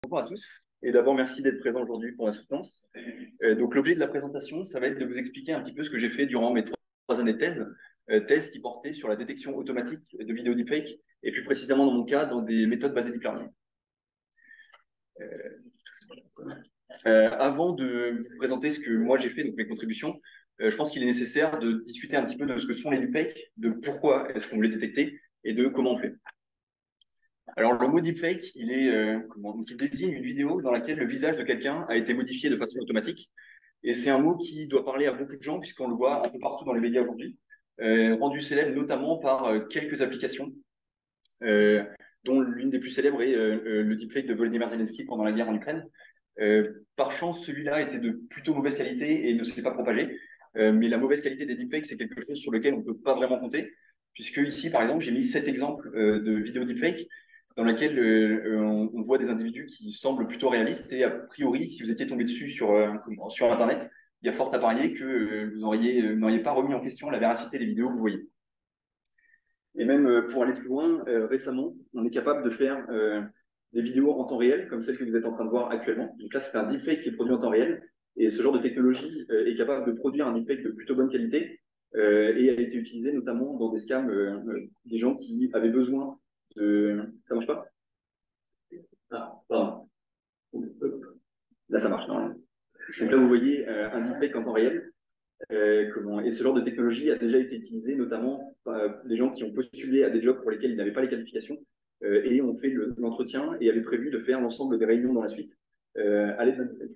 Bonjour à tous. Et d'abord, merci d'être présent aujourd'hui pour la soutenance. Donc, l'objet de la présentation, ça va être de vous expliquer un petit peu ce que j'ai fait durant mes trois années de thèse, thèse qui portait sur la détection automatique de vidéos deepfake, et plus précisément dans mon cas, dans des méthodes basées deep learning. Avant de vous présenter ce que moi j'ai fait, donc mes contributions, je pense qu'il est nécessaire de discuter un petit peu de ce que sont les deepfakes, de pourquoi est-ce qu'on veut les détecter, et de comment on fait. Alors, le mot deepfake, il désigne une vidéo dans laquelle le visage de quelqu'un a été modifié de façon automatique. Et c'est un mot qui doit parler à beaucoup de gens, puisqu'on le voit un peu partout dans les médias aujourd'hui, rendu célèbre notamment par quelques applications, euh, dont l'une des plus célèbres est le deepfake de Volodymyr Zelensky pendant la guerre en Ukraine. Par chance, celui-là était de plutôt mauvaise qualité et ne s'est pas propagé. Mais la mauvaise qualité des deepfakes, c'est quelque chose sur lequel on ne peut pas vraiment compter, puisque ici, par exemple, j'ai mis 7 exemples de vidéos deepfake dans lesquelles on voit des individus qui semblent plutôt réalistes. Et a priori, si vous étiez tombé dessus sur Internet, il y a fort à parier que vous n'auriez pas remis en question la véracité des vidéos que vous voyez. Et même pour aller plus loin, récemment, on est capable de faire des vidéos en temps réel, comme celle que vous êtes en train de voir actuellement. Donc là, c'est un deepfake qui est produit en temps réel. Et ce genre de technologie est capable de produire un deepfake de plutôt bonne qualité et a été utilisé notamment dans des scams, des gens qui avaient besoin de... Ça marche pas? Ah, pardon. Là, ça marche normalement. Donc là, vous voyez un deepfake en temps réel. Et ce genre de technologie a déjà été utilisé notamment par des gens qui ont postulé à des jobs pour lesquels ils n'avaient pas les qualifications et ont fait l'entretien et avaient prévu de faire l'ensemble des réunions dans la suite à l'aide d'un deepfake.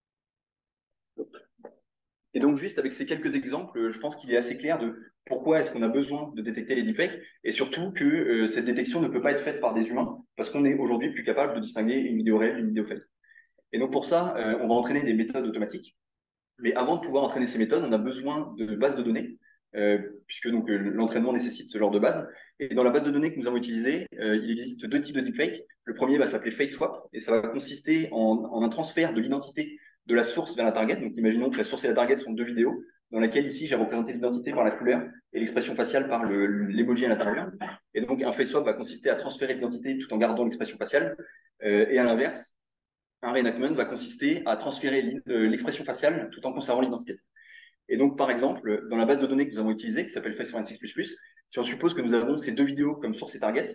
Et donc, juste avec ces quelques exemples, je pense qu'il est assez clair de pourquoi est-ce qu'on a besoin de détecter les deepfakes et surtout que cette détection ne peut pas être faite par des humains parce qu'on est aujourd'hui plus capable de distinguer une vidéo réelle d'une vidéo fake. Et donc, pour ça, on va entraîner des méthodes automatiques. Mais avant de pouvoir entraîner ces méthodes, on a besoin de bases de données, puisque donc l'entraînement nécessite ce genre de base. Et dans la base de données que nous avons utilisée, il existe deux types de deepfake. Le premier va s'appeler FaceSwap, et ça va consister en un transfert de l'identité de la source vers la target. Donc imaginons que la source et la target sont deux vidéos, dans laquelle ici j'ai représenté l'identité par la couleur et l'expression faciale par l'emoji à l'intérieur. Et donc un FaceSwap va consister à transférer l'identité tout en gardant l'expression faciale. Et à l'inverse, un reenactment va consister à transférer l'expression faciale tout en conservant l'identité. Et donc, par exemple, dans la base de données que nous avons utilisée, qui s'appelle Face496++, si on suppose que nous avons ces deux vidéos comme source et target,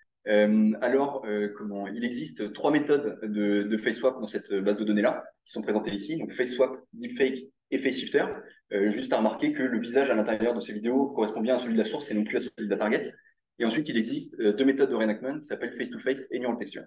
il existe trois méthodes de FaceSwap dans cette base de données-là, qui sont présentées ici, donc FaceSwap, Deepfake et FaceShifter. Juste à remarquer que le visage à l'intérieur de ces vidéos correspond bien à celui de la source et non plus à celui de la target. Et ensuite, il existe deux méthodes de reenactment qui s'appellent Face-to-Face et Neural Texture.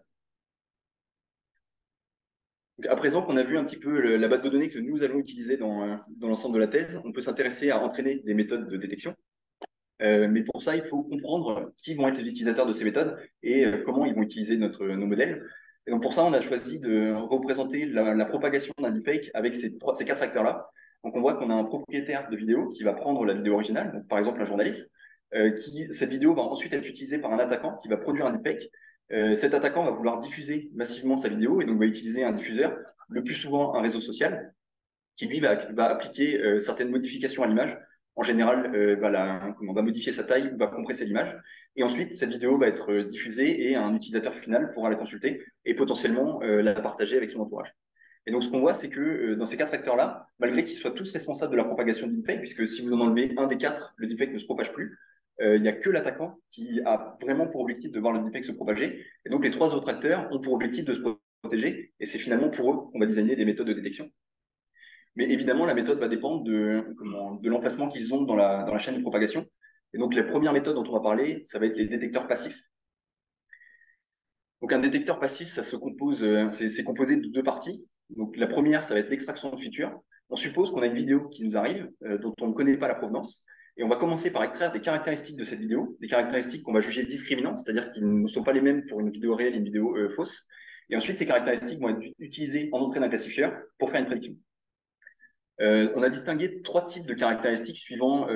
Donc, à présent qu'on a vu un petit peu la base de données que nous allons utiliser dans l'ensemble de la thèse, on peut s'intéresser à entraîner des méthodes de détection. Mais pour ça, il faut comprendre qui vont être les utilisateurs de ces méthodes et comment ils vont utiliser nos modèles. Et donc pour ça, on a choisi de représenter la propagation d'un deepfake avec ces quatre acteurs-là. Donc on voit qu'on a un propriétaire de vidéo qui va prendre la vidéo originale, donc par exemple un journaliste, cette vidéo va ensuite être utilisée par un attaquant qui va produire un deepfake. Cet attaquant va vouloir diffuser massivement sa vidéo et donc va utiliser un diffuseur, le plus souvent un réseau social, qui lui va appliquer certaines modifications à l'image. En général, va modifier sa taille ou va compresser l'image. Et ensuite, cette vidéo va être diffusée et un utilisateur final pourra la consulter et potentiellement la partager avec son entourage. Et donc, ce qu'on voit, c'est que dans ces quatre acteurs-là, malgré qu'ils soient tous responsables de la propagation du deepfake, puisque si vous en enlevez un des quatre, le deepfake ne se propage plus, il n'y a que l'attaquant qui a vraiment pour objectif de voir le deepfake se propager. Et donc, les trois autres acteurs ont pour objectif de se protéger. Et c'est finalement pour eux qu'on va designer des méthodes de détection. Mais évidemment, la méthode va dépendre de l'emplacement qu'ils ont dans la chaîne de propagation. Et donc, la première méthode dont on va parler, ça va être les détecteurs passifs. Donc, un détecteur passif, c'est composé de deux parties. Donc, la première, ça va être l'extraction de feature. On suppose qu'on a une vidéo qui nous arrive, dont on ne connaît pas la provenance. Et on va commencer par extraire des caractéristiques de cette vidéo, des caractéristiques qu'on va juger discriminantes, c'est-à-dire qu'ils ne sont pas les mêmes pour une vidéo réelle et une vidéo fausse. Et ensuite, ces caractéristiques vont être utilisées en entrée d'un classifieur pour faire une prédiction. On a distingué trois types de caractéristiques suivant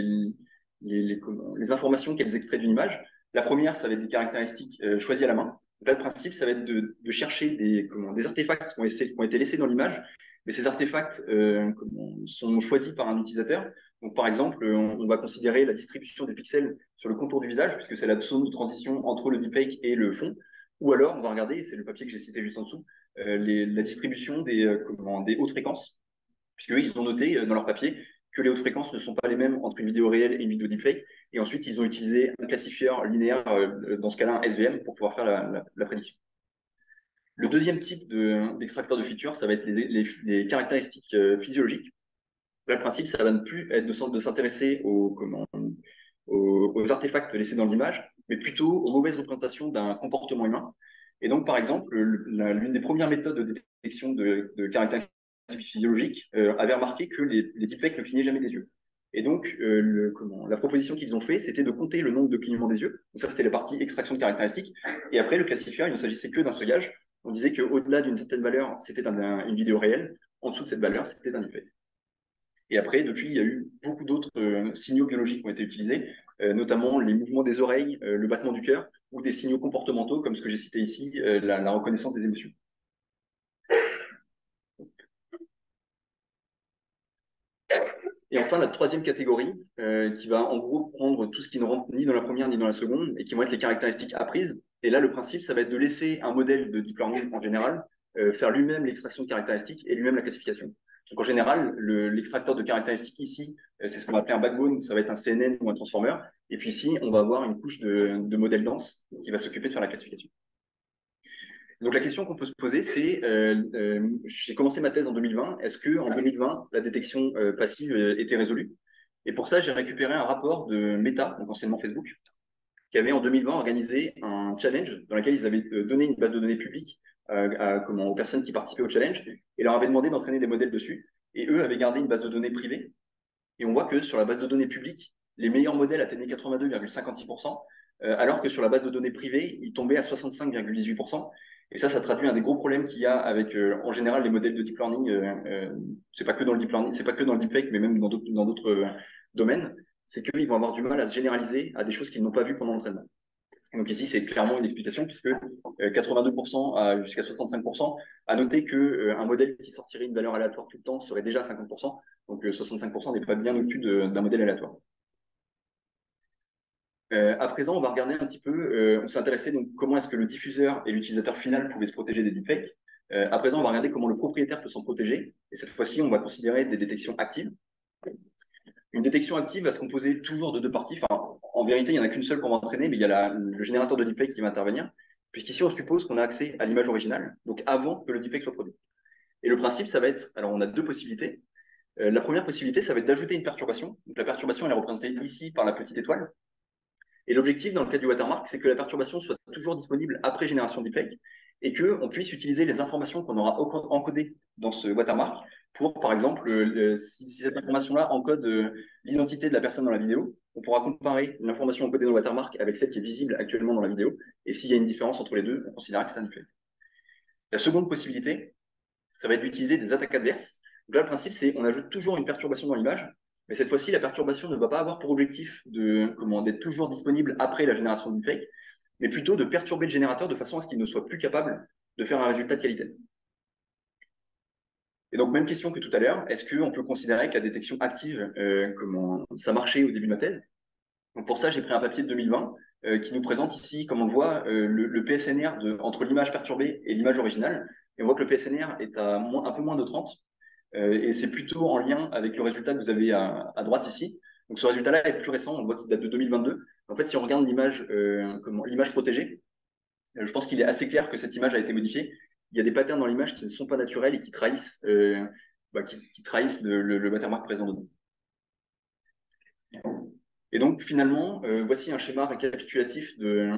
les informations qu'elles extraient d'une image. La première, ça va être des caractéristiques choisies à la main. Donc là, le principe, ça va être de chercher des artefacts qui ont été laissés dans l'image, mais ces artefacts sont choisis par un utilisateur. Donc, par exemple, on va considérer la distribution des pixels sur le contour du visage, puisque c'est la zone de transition entre le deepfake et le fond. Ou alors, on va regarder, c'est le papier que j'ai cité juste en dessous, la distribution des hautes fréquences, puisque ils ont noté dans leur papier que les hautes fréquences ne sont pas les mêmes entre une vidéo réelle et une vidéo deepfake. Et ensuite, ils ont utilisé un classifieur linéaire, dans ce cas-là un SVM, pour pouvoir faire la prédiction. Le deuxième type d'extracteur de features, ça va être les caractéristiques physiologiques. Là, le principe, ça va ne plus être de s'intéresser aux artefacts laissés dans l'image, mais plutôt aux mauvaises représentations d'un comportement humain. Et donc, par exemple, l'une des premières méthodes de détection de caractéristiques physiologiques avait remarqué que les deepfakes ne clignaient jamais des yeux. Et donc, la proposition qu'ils ont fait, c'était de compter le nombre de clignements des yeux. Donc ça, c'était la partie extraction de caractéristiques. Et après, le classifieur, il ne s'agissait que d'un seuillage. On disait qu'au-delà d'une certaine valeur, c'était une vidéo réelle. En dessous de cette valeur, c'était un deepfake. Et après, depuis, il y a eu beaucoup d'autres signaux biologiques qui ont été utilisés, notamment les mouvements des oreilles, le battement du cœur, ou des signaux comportementaux, comme ce que j'ai cité ici, la reconnaissance des émotions. Et enfin, la troisième catégorie, qui va en gros prendre tout ce qui ne rentre ni dans la première ni dans la seconde, et qui vont être les caractéristiques apprises. Et là, le principe, ça va être de laisser un modèle de deep learning en général faire lui-même l'extraction de caractéristiques et lui-même la classification. Donc en général, l'extracteur de caractéristiques ici, c'est ce qu'on va appeler un backbone, ça va être un CNN ou un transformer. Et puis ici, on va avoir une couche de modèle dense qui va s'occuper de faire la classification. Donc la question qu'on peut se poser, c'est, j'ai commencé ma thèse en 2020, est-ce qu'en 2020, la détection passive était résolue? Et pour ça, j'ai récupéré un rapport de Meta, donc anciennement Facebook, qui avait en 2020 organisé un challenge dans lequel ils avaient donné une base de données publique aux personnes qui participaient au challenge et leur avaient demandé d'entraîner des modèles dessus. Et eux avaient gardé une base de données privée. Et on voit que sur la base de données publique, les meilleurs modèles atteignaient 82,56%, alors que sur la base de données privée, ils tombaient à 65,18%. Et ça traduit un des gros problèmes qu'il y a avec, en général, les modèles de deep learning. C'est pas que dans le deep learning, c'est pas que dans le deepfake, mais même dans d'autres domaines. C'est qu'ils vont avoir du mal à se généraliser à des choses qu'ils n'ont pas vues pendant l'entraînement. Donc ici, c'est clairement une explication puisque 82% jusqu'à 65% a noté que un modèle qui sortirait une valeur aléatoire tout le temps serait déjà à 50%. Donc 65% n'est pas bien au-dessus d'un modèle aléatoire. À présent, on va regarder un petit peu, on s'est intéressé donc comment est-ce que le diffuseur et l'utilisateur final pouvaient se protéger des deepfakes. À présent, on va regarder comment le propriétaire peut s'en protéger. Et cette fois-ci, on va considérer des détections actives. Une détection active va se composer toujours de deux parties. Enfin, en vérité, il n'y en a qu'une seule pour m'entraîner, mais il y a le générateur de deepfake qui va intervenir, puisqu'ici, on suppose qu'on a accès à l'image originale, donc avant que le deepfake soit produit. Et le principe, ça va être, alors on a deux possibilités. La première possibilité, ça va être d'ajouter une perturbation. Donc la perturbation, elle est représentée ici par la petite étoile. Et l'objectif, dans le cas du watermark, c'est que la perturbation soit toujours disponible après génération deepfake et qu'on puisse utiliser les informations qu'on aura encodées dans ce watermark pour, par exemple, si cette information-là encode l'identité de la personne dans la vidéo, on pourra comparer l'information encodée dans le watermark avec celle qui est visible actuellement dans la vidéo. Et s'il y a une différence entre les deux, on considérera que c'est un deepfake. La seconde possibilité, ça va être d'utiliser des attaques adverses. Donc là, le principe, c'est qu'on ajoute toujours une perturbation dans l'image, mais cette fois-ci, la perturbation ne va pas avoir pour objectif d'être toujours disponible après la génération du fake, mais plutôt de perturber le générateur de façon à ce qu'il ne soit plus capable de faire un résultat de qualité. Et donc, même question que tout à l'heure, est-ce qu'on peut considérer que la détection active, ça marchait au début de ma thèse? Donc pour ça, j'ai pris un papier de 2020 qui nous présente ici, comme on le voit, le PSNR entre l'image perturbée et l'image originale. Et on voit que le PSNR est à un peu moins de 30. Et c'est plutôt en lien avec le résultat que vous avez à droite ici. Donc ce résultat-là est plus récent, on voit qu'il date de 2022. En fait, si on regarde l'image protégée, je pense qu'il est assez clair que cette image a été modifiée. Il y a des patterns dans l'image qui ne sont pas naturels et qui trahissent, qui trahissent le watermark présent dedans. Et donc finalement, voici un schéma récapitulatif de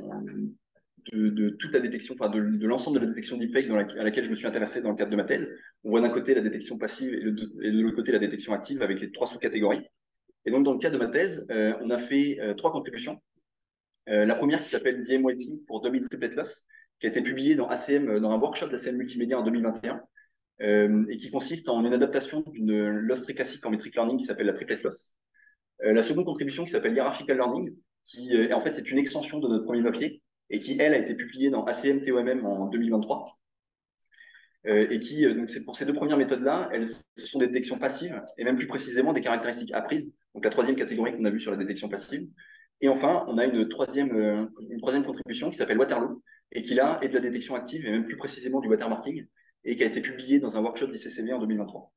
toute la détection, enfin de l'ensemble de la détection deepfake à laquelle je me suis intéressé dans le cadre de ma thèse. On voit d'un côté la détection passive et de l'autre côté la détection active avec les trois sous-catégories. Et donc dans le cadre de ma thèse, on a fait trois contributions. La première qui s'appelle DMYP pour Dummy Triplet Loss, qui a été publiée dans ACM, dans un workshop d'ACM Multimédia en 2021, et qui consiste en une adaptation d'une loss très classique en metric learning qui s'appelle la triplet loss. La seconde contribution qui s'appelle Hierarchical Learning, qui en fait est une extension de notre premier papier, et qui, elle, a été publiée dans ACM TOMM en 2023. Et qui, donc c'est pour ces deux premières méthodes-là, ce sont des détections passives, et même plus précisément des caractéristiques apprises, donc la troisième catégorie qu'on a vue sur la détection passive. Et enfin, on a une troisième contribution qui s'appelle Waterloo, et qui là est de la détection active, et même plus précisément du watermarking, et qui a été publié dans un workshop d'ICCV en 2023.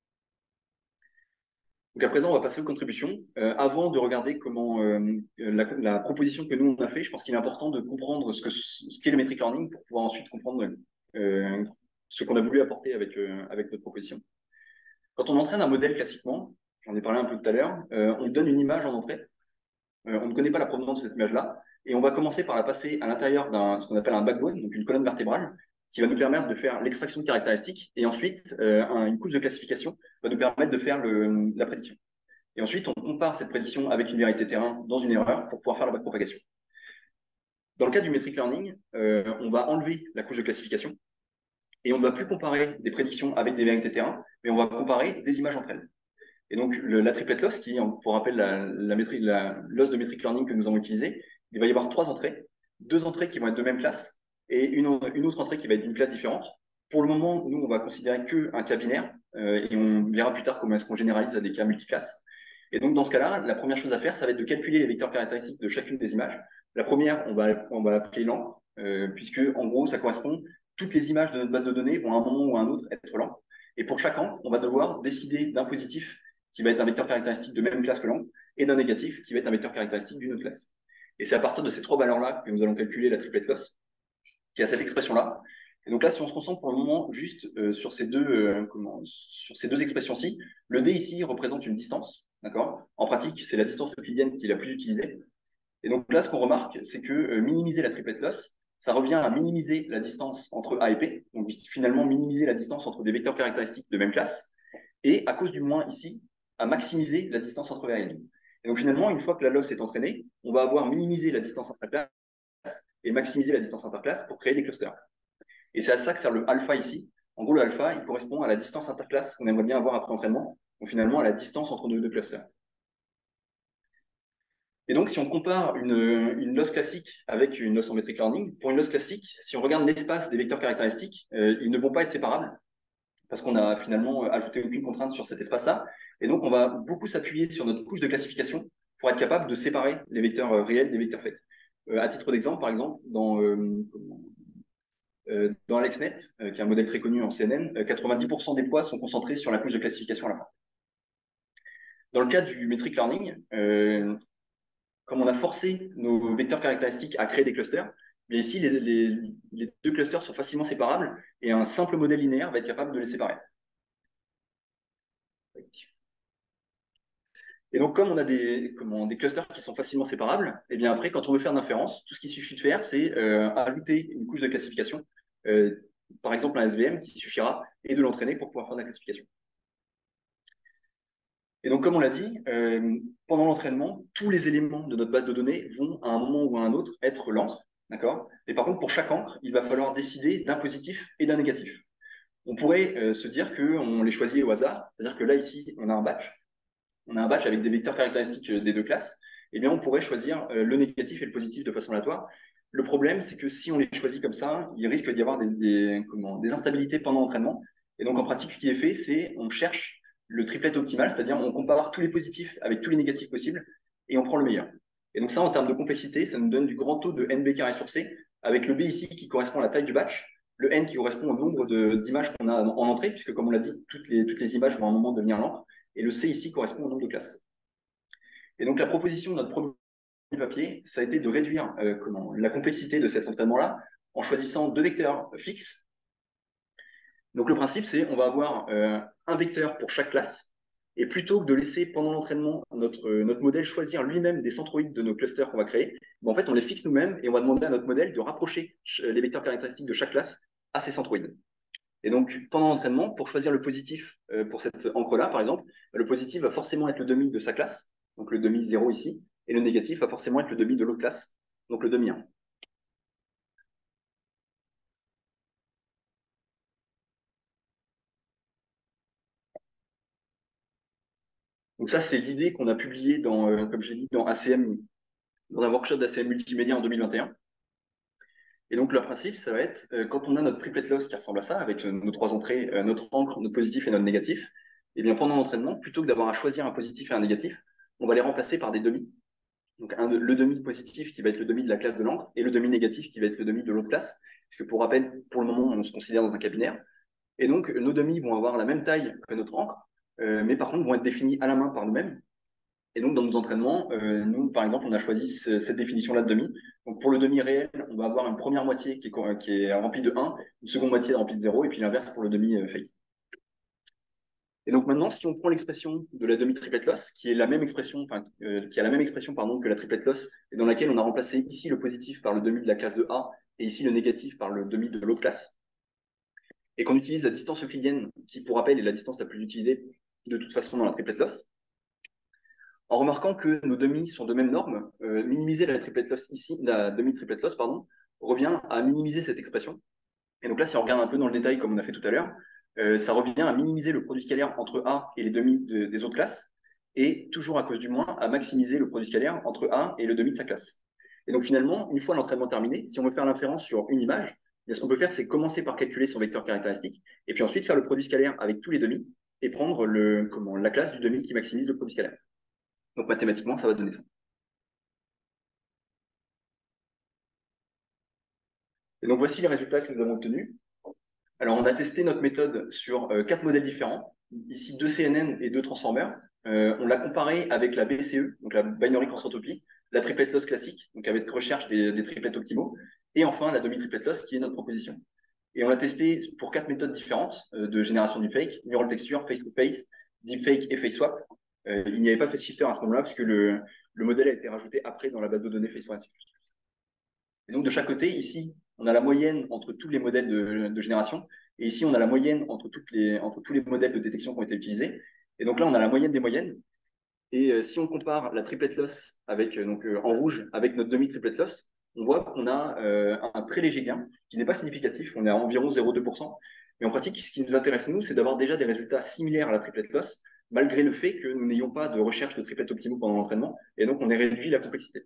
Donc à présent, on va passer aux contributions. Avant de regarder comment la proposition que nous on a fait, je pense qu'il est important de comprendre ce qu'est le metric learning pour pouvoir ensuite comprendre ce qu'on a voulu apporter avec notre proposition. Quand on entraîne un modèle classiquement, j'en ai parlé un peu tout à l'heure, on donne une image en entrée. On ne connaît pas la provenance de cette image-là, et on va commencer par la passer à l'intérieur ce qu'on appelle un backbone, donc une colonne vertébrale, qui va nous permettre de faire l'extraction de caractéristiques, et ensuite, une couche de classification va nous permettre de faire la prédiction. Et ensuite, on compare cette prédiction avec une vérité terrain dans une erreur pour pouvoir faire la backpropagation. Dans le cas du metric learning, on va enlever la couche de classification, et on ne va plus comparer des prédictions avec des vérités terrain, mais on va comparer des images entre elles. Et donc, la triplet loss, qui, pour rappel, loss de metric learning que nous avons utilisé, il va y avoir 3 entrées, 2 entrées qui vont être de même classe et une autre entrée qui va être d'une classe différente. Pour le moment, nous, on va considérer qu'un cas binaire et on verra plus tard comment est-ce qu'on généralise à des cas multiclasses. Et donc, dans ce cas-là, la première chose à faire, ça va être de calculer les vecteurs caractéristiques de chacune des images. La première, on va appeler l'encre, puisque, en gros, ça correspond, toutes les images de notre base de données vont à un moment ou à un autre être l'encre. Et pour chaque encre, on va devoir décider d'un positif qui va être un vecteur caractéristique de même classe que l'encre, et d'un négatif qui va être un vecteur caractéristique d'une autre classe. Et c'est à partir de ces 3 valeurs-là que nous allons calculer la triplet loss, qui a cette expression-là. Et donc là, si on se concentre pour le moment juste sur ces deux expressions-ci, le D ici représente une distance, d'accord? En pratique, c'est la distance euclidienne qui est la plus utilisée. Et donc là, ce qu'on remarque, c'est que minimiser la triplet loss, ça revient à minimiser la distance entre A et P, donc finalement minimiser la distance entre des vecteurs caractéristiques de même classe, et à cause du moins ici, à maximiser la distance entre V et N. Et donc finalement, une fois que la loss est entraînée, on va avoir minimisé la distance interclasse et maximisé la distance interclasse pour créer des clusters. Et c'est à ça que sert le alpha ici. En gros, le alpha, il correspond à la distance interclasse qu'on aimerait bien avoir après entraînement, donc finalement à la distance entre nos 2 clusters. Et donc, si on compare une loss classique avec une loss en metric learning, pour une loss classique, si on regarde l'espace des vecteurs caractéristiques, ils ne vont pas être séparables, parce qu'on n'a finalement ajouté aucune contrainte sur cet espace-là. Et donc, on va beaucoup s'appuyer sur notre couche de classification pour être capable de séparer les vecteurs réels des vecteurs faits. À titre d'exemple, par exemple, dans AlexNet, qui est un modèle très connu en CNN, 90% des poids sont concentrés sur la couche de classification à la fin. Dans le cas du metric learning, comme on a forcé nos vecteurs caractéristiques à créer des clusters, mais ici, les 2 clusters sont facilement séparables et un simple modèle linéaire va être capable de les séparer. Et donc, comme on a des clusters qui sont facilement séparables, et bien après, quand on veut faire d'inférence, tout ce qu'il suffit de faire, c'est ajouter une couche de classification, par exemple un SVM qui suffira, et de l'entraîner pour pouvoir faire de la classification. Et donc, comme on l'a dit, pendant l'entraînement, tous les éléments de notre base de données vont, à un moment ou à un autre, être l'encre. D'accord? Et par contre, pour chaque encre, il va falloir décider d'un positif et d'un négatif. On pourrait se dire qu'on les choisit au hasard, c'est-à-dire que là, ici, on a un batch. On a un batch avec des vecteurs caractéristiques des 2 classes. Eh bien, on pourrait choisir le négatif et le positif de façon aléatoire. Le problème, c'est que si on les choisit comme ça, il risque d'y avoir des instabilités pendant l'entraînement. Et donc, en pratique, ce qui est fait, c'est on cherche le triplet optimal, c'est-à-dire on compare tous les positifs avec tous les négatifs possibles et on prend le meilleur. Et donc ça, en termes de complexité, ça nous donne du grand taux de NB carré sur C, avec le B ici qui correspond à la taille du batch, le N qui correspond au nombre d'images qu'on a en entrée, puisque comme on l'a dit, toutes les images vont à un moment devenir l'encre, et le C ici correspond au nombre de classes. Et donc la proposition de notre premier papier, ça a été de réduire la complexité de cet entraînement-là en choisissant 2 vecteurs fixes. Donc le principe, c'est on va avoir un vecteur pour chaque classe, et plutôt que de laisser pendant l'entraînement notre modèle choisir lui-même des centroïdes de nos clusters qu'on va créer, en fait on les fixe nous-mêmes et on va demander à notre modèle de rapprocher les vecteurs caractéristiques de chaque classe à ces centroïdes. Et donc pendant l'entraînement, pour choisir le positif pour cette encre-là, par exemple, le positif va forcément être le demi de sa classe, donc le demi 0 ici, et le négatif va forcément être le demi de l'autre classe, donc le demi 1. Donc ça, c'est l'idée qu'on a publiée dans, comme j'ai dit, dans ACM, dans un workshop d'ACM multimédia en 2021. Et donc le principe, ça va être, quand on a notre triplet loss qui ressemble à ça, avec nos 3 entrées, notre encre, notre positif et notre négatif, et bien pendant l'entraînement, plutôt que d'avoir à choisir un positif et un négatif, on va les remplacer par des demi. Donc le demi positif qui va être le demi de la classe de l'encre et le demi négatif qui va être le demi de l'autre classe. Puisque pour rappel, pour le moment, on se considère dans un cas binaire. Et donc, nos demi vont avoir la même taille que notre encre, mais par contre vont être définis à la main par nous-mêmes. Et donc, dans nos entraînements, nous, par exemple, on a choisi cette définition-là de demi. Donc, pour le demi réel, on va avoir une première moitié qui est remplie de 1, une seconde moitié remplie de 0, et puis l'inverse pour le demi fake. Et donc maintenant, si on prend l'expression de la demi triplet loss, qui est la même expression, qui a la même expression pardon, que la triplet loss, et dans laquelle on a remplacé ici le positif par le demi de la classe de A, et ici le négatif par le demi de l'autre classe, et qu'on utilise la distance euclidienne, qui pour rappel est la distance la plus utilisée de toute façon dans la triplet loss, en remarquant que nos demi sont de même norme, minimiser la triplet loss ici, la demi triplet loss, pardon, revient à minimiser cette expression. Et donc là, si on regarde un peu dans le détail, comme on a fait tout à l'heure, ça revient à minimiser le produit scalaire entre A et les demi des autres classes, et toujours à cause du moins, à maximiser le produit scalaire entre A et le demi de sa classe. Et donc finalement, une fois l'entraînement terminé, si on veut faire l'inférence sur une image, ce qu'on peut faire, c'est commencer par calculer son vecteur caractéristique, et puis ensuite faire le produit scalaire avec tous les demi, et prendre la classe du demi qui maximise le produit scalaire. Donc mathématiquement, ça va donner ça. Et donc voici les résultats que nous avons obtenus. Alors, on a testé notre méthode sur 4 modèles différents, ici 2 CNN et 2 transformers. On l'a comparé avec la BCE, donc la Binary Cross-Entropy, la triplet loss classique, donc avec recherche des triplets optimaux, et enfin la demi-triplet loss qui est notre proposition. Et on l'a testé pour 4 méthodes différentes de génération deepfake, neural texture, face-to-face, deepfake et face swap. Il n'y avait pas de phase shifter à ce moment-là, puisque le modèle a été rajouté après dans la base de données face swap. Et donc, de chaque côté, ici, on a la moyenne entre tous les modèles de génération. Et ici, on a la moyenne entre tous les modèles de détection qui ont été utilisés. Et donc là, on a la moyenne des moyennes. Et si on compare la triplet loss avec, en rouge avec notre demi-triplet loss, on voit qu'on a un très léger gain qui n'est pas significatif. On est à environ 0,2%. Mais en pratique, ce qui nous intéresse, nous, c'est d'avoir déjà des résultats similaires à la triplet loss, malgré le fait que nous n'ayons pas de recherche de triplets optimaux pendant l'entraînement. Et donc, on a réduit la complexité.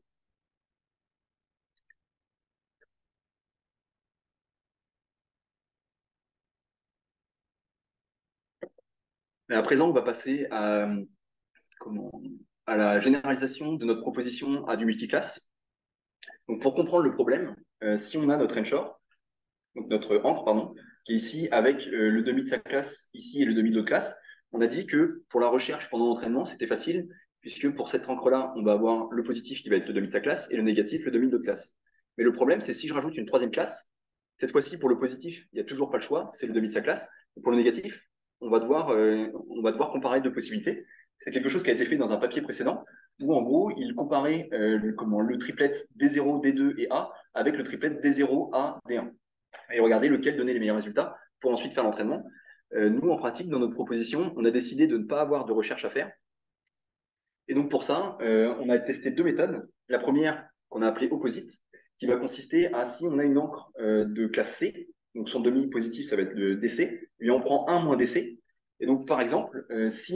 Mais à présent, on va passer comment, à la généralisation de notre proposition à du multiclasse. Donc, pour comprendre le problème, si on a notre Renshaw, donc notre encre, pardon, qui est ici avec le demi de sa classe ici et le demi de l'autre classe, on a dit que pour la recherche pendant l'entraînement, c'était facile, puisque pour cette encre-là, on va avoir le positif qui va être le demi de sa classe et le négatif, le demi de l'autre classe. Mais le problème, c'est si je rajoute une troisième classe, cette fois-ci, pour le positif, il n'y a toujours pas le choix, c'est le demi de sa classe. Et pour le négatif, on va devoir comparer deux possibilités. C'est quelque chose qui a été fait dans un papier précédent, où en gros, il comparait le triplet D0, D2 et A avec le triplet D0, A, D1. Et regarder lequel donnait les meilleurs résultats pour ensuite faire l'entraînement. Nous, en pratique, dans notre proposition, on a décidé de ne pas avoir de recherche à faire. Et donc pour ça, on a testé deux méthodes. La première, qu'on a appelée opposite, qui va consister à, si on a une encre de classe C, donc son demi positif, ça va être le DC, lui on prend 1 moins DC. Et donc par exemple,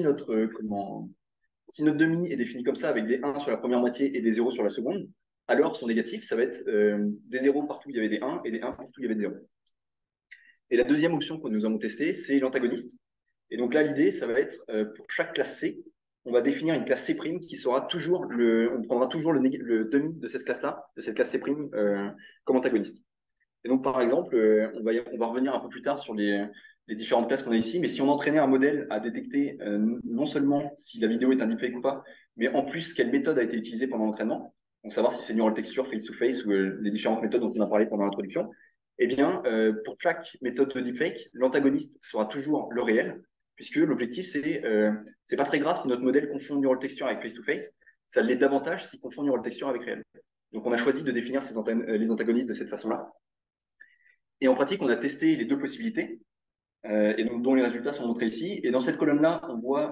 si notre demi est défini comme ça, avec des 1 sur la première moitié et des 0 sur la seconde, alors son négatif, ça va être des 0 partout où il y avait des 1 et des 1 partout où il y avait des 0. Et la deuxième option que nous avons testée, c'est l'antagoniste. Et donc là, l'idée, ça va être, pour chaque classe C, on va définir une classe C' qui sera toujours on prendra toujours le demi de cette classe-là, de cette classe C' comme antagoniste. Et donc, par exemple, on va revenir un peu plus tard sur les différentes classes qu'on a ici, mais si on entraînait un modèle à détecter non seulement si la vidéo est un deepfake ou pas, mais en plus quelle méthode a été utilisée pendant l'entraînement, donc savoir si c'est neural texture, face-to-face ou les différentes méthodes dont on a parlé pendant l'introduction, eh bien, pour chaque méthode de deepfake, l'antagoniste sera toujours le réel, puisque l'objectif, c'est pas très grave si notre modèle confond neural texture avec face-to-face, ça l'est davantage s'il confond neural texture avec réel. Donc, on a choisi de définir les antagonistes de cette façon-là. Et en pratique, on a testé les deux possibilités, et donc, dont les résultats sont montrés ici. Et dans cette colonne-là, on voit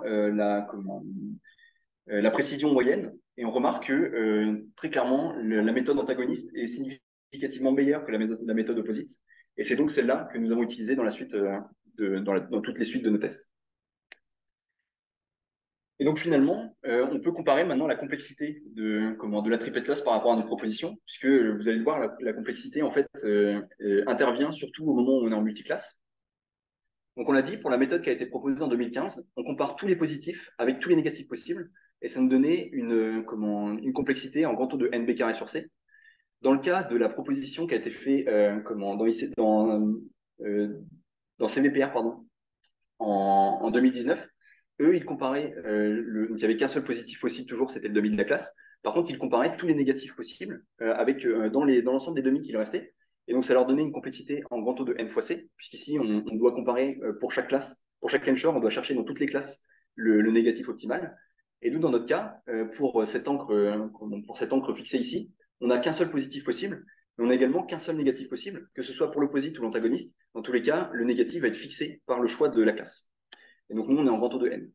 la précision moyenne, et on remarque que très clairement, la méthode antagoniste est significativement meilleure que la méthode opposite. Et c'est donc celle-là que nous avons utilisée dans la suite, dans toutes les suites de nos tests. Et donc finalement, on peut comparer maintenant la complexité de la triplet loss par rapport à notre proposition, puisque vous allez le voir, la complexité en fait intervient surtout au moment où on est en multiclasse. Donc on l'a dit, pour la méthode qui a été proposée en 2015, on compare tous les positifs avec tous les négatifs possibles, et ça nous donnait une complexité en grand taux de nb carré sur c. Dans le cas de la proposition qui a été faite dans CVPR pardon, en 2019, eux, ils comparaient, donc il n'y avait qu'un seul positif possible toujours, c'était le demi de la classe. Par contre, ils comparaient tous les négatifs possibles dans l'ensemble des demi qu'il restait. Et donc, ça leur donnait une complexité en grand taux de n fois c, puisqu'ici, on doit comparer pour chaque classe, pour chaque n-shore, on doit chercher dans toutes les classes le négatif optimal. Et nous, dans notre cas, pour cette encre fixée ici, on n'a qu'un seul positif possible, mais on n'a également qu'un seul négatif possible, que ce soit pour l'opposite ou l'antagoniste. Dans tous les cas, le négatif va être fixé par le choix de la classe. Et donc, nous, on est en grand taux de n.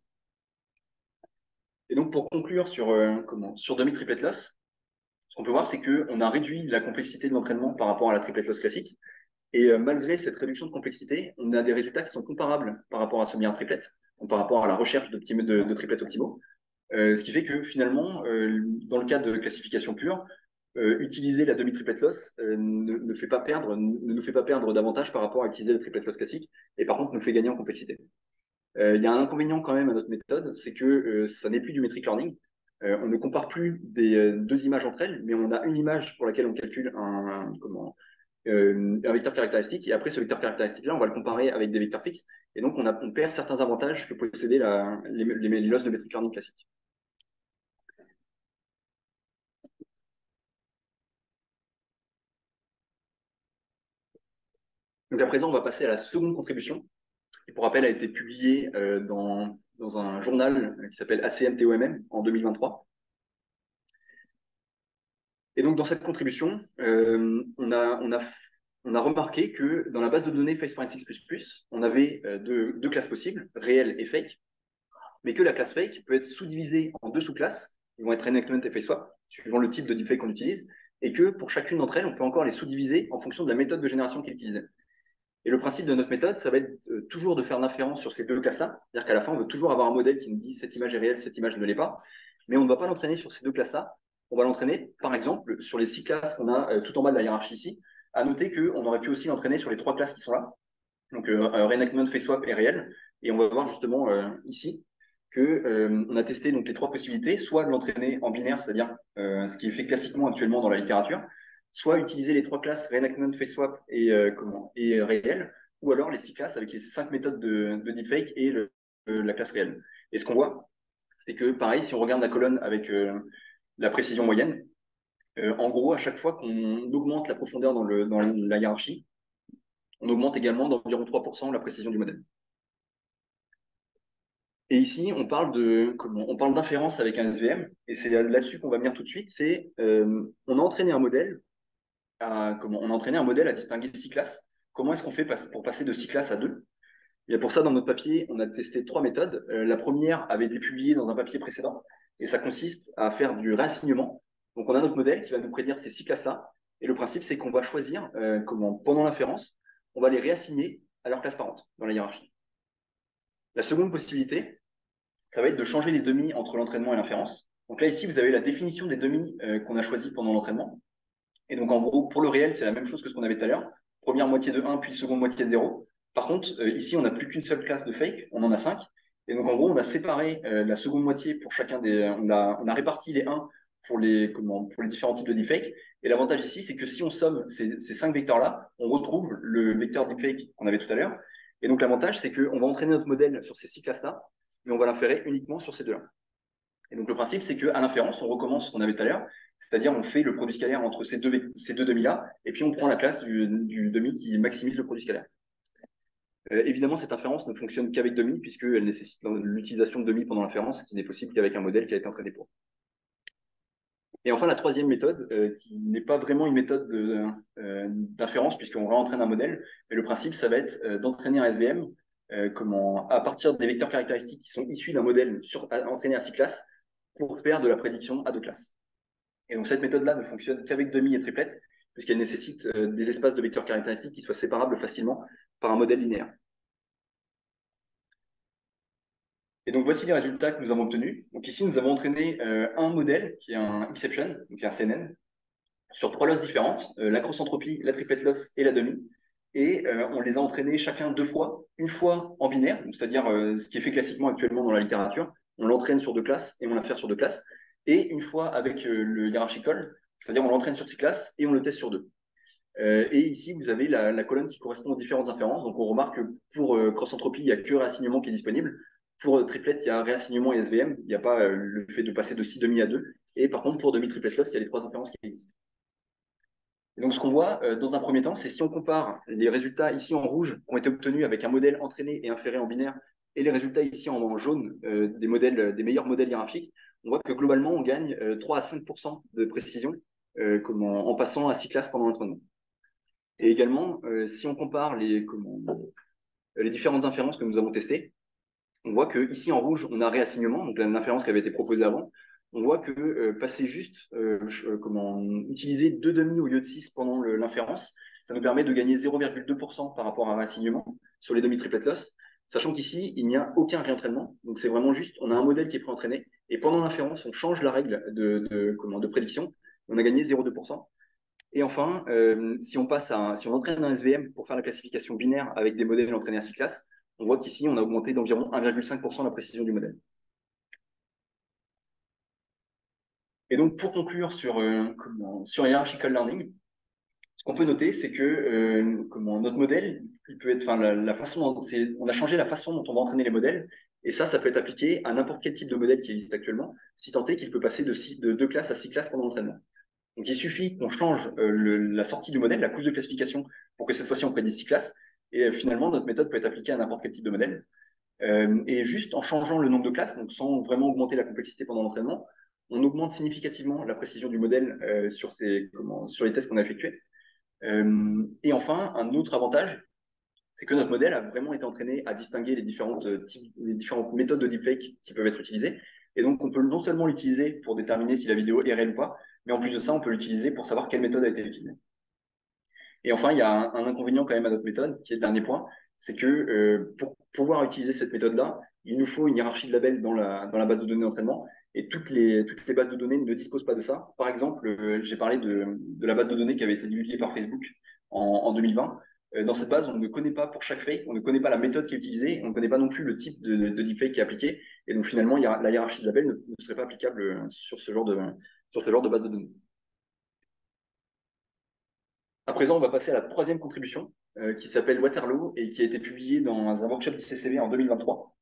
Et donc, pour conclure sur demi-triplet loss, ce qu'on peut voir, c'est qu'on a réduit la complexité de l'entraînement par rapport à la triplet loss classique. Et malgré cette réduction de complexité, on a des résultats qui sont comparables par rapport à semi triplet, donc par rapport à la recherche de triplets optimaux. Ce qui fait que finalement, dans le cas de classification pure, utiliser la demi-triplet loss ne nous fait pas perdre davantage par rapport à utiliser le triplet loss classique, et par contre nous fait gagner en complexité. Il y a un inconvénient quand même à notre méthode, c'est que ça n'est plus du metric learning. On ne compare plus des deux images entre elles, mais on a une image pour laquelle on calcule un vecteur caractéristique, et après ce vecteur caractéristique-là, on va le comparer avec des vecteurs fixes, et donc on perd certains avantages que possédaient les loss de metric learning classique. Donc à présent, on va passer à la seconde contribution, qui pour rappel a été publiée dans un journal qui s'appelle ACMTOMM en 2023. Et donc dans cette contribution, on a remarqué que dans la base de données Face Forensics++, on avait deux classes possibles, réelle et fake, mais que la classe fake peut être sous-divisée en deux sous-classes, qui vont être reenactment et face swap, suivant le type de deepfake qu'on utilise, et que pour chacune d'entre elles, on peut encore les sous-diviser en fonction de la méthode de génération qui est utilisée. Et le principe de notre méthode, ça va être toujours de faire l'inférence sur ces deux classes-là. C'est-à-dire qu'à la fin, on veut toujours avoir un modèle qui nous dit cette image est réelle, cette image ne l'est pas. Mais on ne va pas l'entraîner sur ces deux classes-là. On va l'entraîner, par exemple, sur les 6 classes qu'on a tout en bas de la hiérarchie ici. À noter qu'on aurait pu aussi l'entraîner sur les 3 classes qui sont là. Donc, reenactment, face swap et réel. Et on va voir justement ici qu'on a testé donc, les 3 possibilités, soit de l'entraîner en binaire, c'est-à-dire ce qui est fait classiquement actuellement dans la littérature, soit utiliser les 3 classes reenactment, face swap et réel, ou alors les 6 classes avec les 5 méthodes de deepfake et la classe réelle. Et ce qu'on voit, c'est que pareil, si on regarde la colonne avec la précision moyenne, en gros, à chaque fois qu'on augmente la profondeur dans la hiérarchie, on augmente également d'environ 3% la précision du modèle. Et ici, on parle d'inférence avec un SVM, et c'est là-dessus qu'on va venir tout de suite. On a entraîné un modèle à distinguer 6 classes. Comment est-ce qu'on fait pour passer de 6 classes à 2? Et pour ça, dans notre papier, on a testé 3 méthodes. La première avait été publiée dans un papier précédent, et ça consiste à faire du réassignement. Donc, on a notre modèle qui va nous prédire ces 6 classes-là, et le principe, c'est qu'on va choisir pendant l'inférence, on va les réassigner à leur classe parente dans la hiérarchie. La seconde possibilité, ça va être de changer les demi entre l'entraînement et l'inférence. Donc là, ici, vous avez la définition des demi qu'on a choisi pendant l'entraînement. Et donc, en gros, pour le réel, c'est la même chose que ce qu'on avait tout à l'heure. Première moitié de 1, puis seconde moitié de 0. Par contre, ici, on n'a plus qu'une seule classe de fake, on en a 5. Et donc, en gros, on a séparé la seconde moitié pour chacun on a réparti les 1 pour les différents types de deepfake. Et l'avantage ici, c'est que si on somme ces 5 vecteurs-là, on retrouve le vecteur deepfake qu'on avait tout à l'heure. Et donc, l'avantage, c'est qu'on va entraîner notre modèle sur ces 6 classes-là, mais on va l'inférer uniquement sur ces deux-là. Et donc, le principe, c'est qu'à l'inférence, on recommence ce qu'on avait tout à l'heure, c'est-à-dire on fait le produit scalaire entre ces deux demi-là, et puis on prend la classe du demi qui maximise le produit scalaire. Évidemment, cette inférence ne fonctionne qu'avec demi, puisqu'elle nécessite l'utilisation de demi pendant l'inférence, qui n'est possible qu'avec un modèle qui a été entraîné pour. Et enfin, la troisième méthode, qui n'est pas vraiment une méthode d'inférence, puisqu'on réentraîne un modèle, mais le principe, ça va être d'entraîner un SVM à partir des vecteurs caractéristiques qui sont issus d'un modèle entraîné à 6 classes pour faire de la prédiction à 2 classes. Et donc, cette méthode-là ne fonctionne qu'avec demi et triplet, puisqu'elle nécessite des espaces de vecteurs caractéristiques qui soient séparables facilement par un modèle linéaire. Et donc, voici les résultats que nous avons obtenus. Donc, ici, nous avons entraîné un modèle qui est un exception, donc un CNN, sur 3 losses différentes, la grosse entropie, la triplet loss et la demi. Et on les a entraînés chacun 2 fois, une fois en binaire, c'est-à-dire ce qui est fait classiquement actuellement dans la littérature. on l'entraîne sur 2 classes et on l'infère sur 2 classes. Et une fois avec le hierarchical, c'est-à-dire on l'entraîne sur 6 classes et on le teste sur 2. Et ici, vous avez la colonne qui correspond aux différentes inférences. Donc, on remarque que pour cross-entropie, il n'y a que réassignement qui est disponible. Pour triplet, il y a réassignement et SVM. Il n'y a pas le fait de passer de 6 demi à 2. Et par contre, pour demi-triplet loss, il y a les 3 inférences qui existent. Et donc, ce qu'on voit dans un premier temps, c'est si on compare les résultats ici en rouge qui ont été obtenus avec un modèle entraîné et inféré en binaire et les résultats ici en jaune des meilleurs modèles hiérarchiques, on voit que globalement, on gagne 3 à 5% de précision en passant à 6 classes pendant l'entraînement. Et également, si on compare les différentes inférences que nous avons testées, on voit que ici en rouge, on a réassignement, donc l'inférence qui avait été proposée avant. On voit que passer juste, utiliser 2 demi au lieu de 6 pendant l'inférence, ça nous permet de gagner 0,2% par rapport à un réassignement sur les demi-triplet loss, sachant qu'ici, il n'y a aucun réentraînement. Donc c'est vraiment juste, on a un modèle qui est préentraîné, et pendant l'inférence, on change la règle de prédiction, on a gagné 0,2%. Et enfin, si on entraîne un SVM pour faire la classification binaire avec des modèles entraînés à 6 classes, on voit qu'ici, on a augmenté d'environ 1,5% la précision du modèle. Et donc, pour conclure sur hierarchical learning, ce qu'on peut noter, c'est que notre modèle, il peut être, la façon on a changé la façon dont on va entraîner les modèles, et ça peut être appliqué à n'importe quel type de modèle qui existe actuellement, si tant est qu'il peut passer de 2 classes à 6 classes pendant l'entraînement. Donc, il suffit qu'on change la sortie du modèle, la couche de classification, pour que cette fois-ci, on prédise 6 classes. Et finalement, notre méthode peut être appliquée à n'importe quel type de modèle. Et juste en changeant le nombre de classes, donc sans vraiment augmenter la complexité pendant l'entraînement, on augmente significativement la précision du modèle sur les tests qu'on a effectués. Et enfin, un autre avantage, c'est que notre modèle a vraiment été entraîné à distinguer les différentes méthodes de deepfake qui peuvent être utilisées. Et donc, on peut non seulement l'utiliser pour déterminer si la vidéo est réelle ou pas, mais en plus de ça, on peut l'utiliser pour savoir quelle méthode a été utilisée. Et enfin, il y a un inconvénient quand même à notre méthode, qui est le dernier point, c'est que pour pouvoir utiliser cette méthode-là, il nous faut une hiérarchie de labels dans la base de données d'entraînement, et toutes les bases de données ne disposent pas de ça. Par exemple, j'ai parlé de la base de données qui avait été divulguée par Facebook en 2020. Dans cette base, on ne connaît pas pour chaque fake, on ne connaît pas la méthode qui est utilisée, on ne connaît pas non plus le type de deepfake qui est appliqué, et donc finalement, la hiérarchie de labels ne serait pas applicable sur ce genre de base de données. À présent, on va passer à la troisième contribution qui s'appelle Waterloo et qui a été publiée dans un workshop d'ICCV en 2023.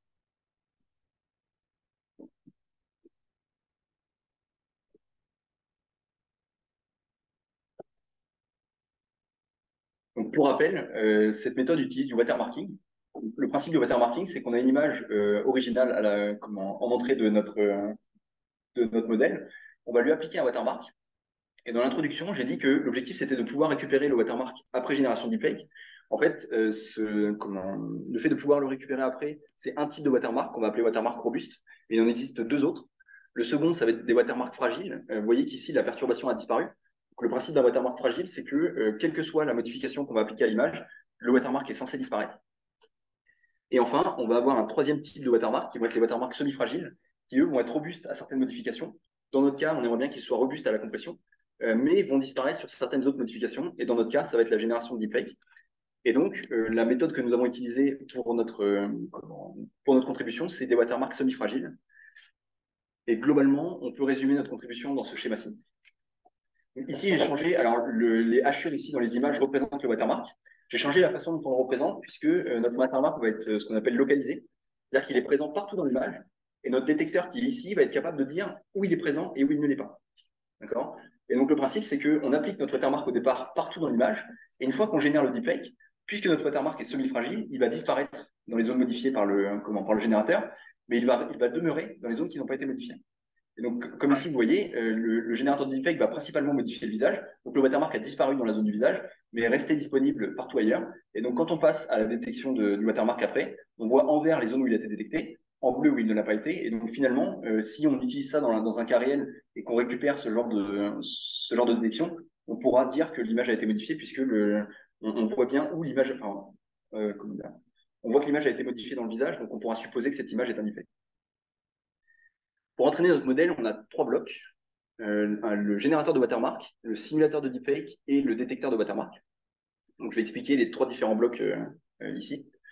Donc, pour rappel, cette méthode utilise du watermarking. Le principe du watermarking, c'est qu'on a une image originale en entrée de notre modèle. On va lui appliquer un watermark. Et dans l'introduction, j'ai dit que l'objectif, c'était de pouvoir récupérer le watermark après génération deepfake. En fait, le fait de pouvoir le récupérer après, c'est un type de watermark qu'on va appeler watermark robuste, mais il en existe 2 autres. Le second, ça va être des watermarks fragiles. Vous voyez qu'ici, la perturbation a disparu. Donc, le principe d'un watermark fragile, c'est que, quelle que soit la modification qu'on va appliquer à l'image, le watermark est censé disparaître. Et enfin, on va avoir un troisième type de watermark, qui vont être les watermarks semi-fragiles, qui eux vont être robustes à certaines modifications. Dans notre cas, on aimerait bien qu'ils soient robustes à la compression, mais vont disparaître sur certaines autres modifications. Et dans notre cas, ça va être la génération de deepfake. Et donc, la méthode que nous avons utilisée pour notre contribution, c'est des watermarks semi-fragiles. Et globalement, on peut résumer notre contribution dans ce schéma-ci. Ici, j'ai changé, alors les hachures ici dans les images représentent le watermark. J'ai changé la façon dont on le représente, puisque notre watermark va être ce qu'on appelle localisé, c'est-à-dire qu'il est présent partout dans l'image, et notre détecteur qui est ici va être capable de dire où il est présent et où il ne l'est pas. D'accord? Et donc le principe, c'est qu'on applique notre watermark au départ partout dans l'image, et une fois qu'on génère le deepfake, puisque notre watermark est semi-fragile, il va disparaître dans les zones modifiées par le générateur, mais il va demeurer dans les zones qui n'ont pas été modifiées. Et donc, comme ici, vous voyez, le générateur de deepfake va principalement modifier le visage. Donc, le watermark a disparu dans la zone du visage, mais est resté disponible partout ailleurs. Et donc, quand on passe à la détection du watermark après, on voit en vert les zones où il a été détecté, en bleu où il ne l'a pas été. Et donc, finalement, si on utilise ça dans un cas réel et qu'on récupère ce genre de détection, on pourra dire que l'image a été modifiée puisque on voit bien où l'image, on voit que l'image a été modifiée dans le visage, donc on pourra supposer que cette image est un deepfake. Pour entraîner notre modèle, on a 3 blocs. Le générateur de watermark, le simulateur de deepfake et le détecteur de watermark. Donc, je vais expliquer les 3 différents blocs ici.